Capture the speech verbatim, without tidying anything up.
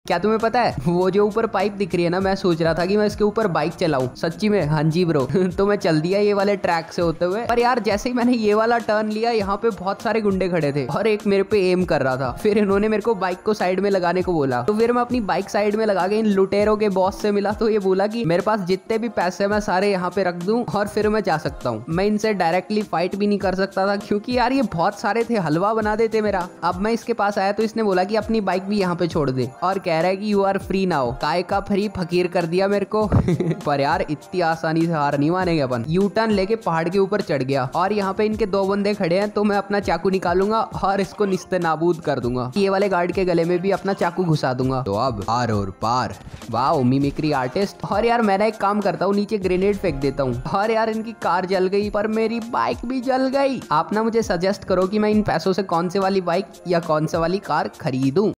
क्या तुम्हें पता है वो जो ऊपर पाइप दिख रही है ना, मैं सोच रहा था कि मैं इसके ऊपर बाइक चलाऊं। सच्ची में? हाँ जी ब्रो। तो मैं चल दिया ये वाले ट्रैक से होते हुए, पर यार जैसे ही मैंने ये वाला टर्न लिया, यहाँ पे बहुत सारे गुंडे खड़े थे और एक मेरे पे एम कर रहा था। फिर इन्होंने मेरे को बाइक को साइड में लगाने को बोला, तो फिर मैं अपनी बाइक साइड में लगा के इन लुटेरों के बॉस से मिला। तो ये बोला कि मेरे पास जितने भी पैसे मैं सारे यहाँ पे रख दूं और फिर मैं जा सकता हूँ। मैं इनसे डायरेक्टली फाइट भी नहीं कर सकता था क्योंकि यार ये बहुत सारे थे, हलवा बना देते मेरा। अब मैं इसके पास आया तो इसने बोला कि अपनी बाइक भी यहाँ पे छोड़ दे और कह रहा है कि यू आर फ्री नाउ। काय का फ्री फकीर कर दिया मेरे को। पर यार इतनी आसानी से हार नहीं मानेंगे अपन। यू टर्न लेके पहाड़ के ऊपर चढ़ गया और यहाँ पे इनके दो बंदे खड़े हैं, तो मैं अपना चाकू निकालूंगा और इसको निस्ते नाबूद कर दूंगा। ये वाले गार्ड के गले में भी अपना चाकू घुसा दूंगा। तो अब आर और पार। वाह मिमिक्री आर्टिस्ट। और यार मैं ना एक काम करता हूँ, नीचे ग्रेनेड फेंक देता हूँ और यार इनकी कार जल गई पर मेरी बाइक भी जल गई। आप ना मुझे सजेस्ट करो कि मैं इन पैसों से कौन से वाली बाइक या कौन से वाली कार खरीदूं।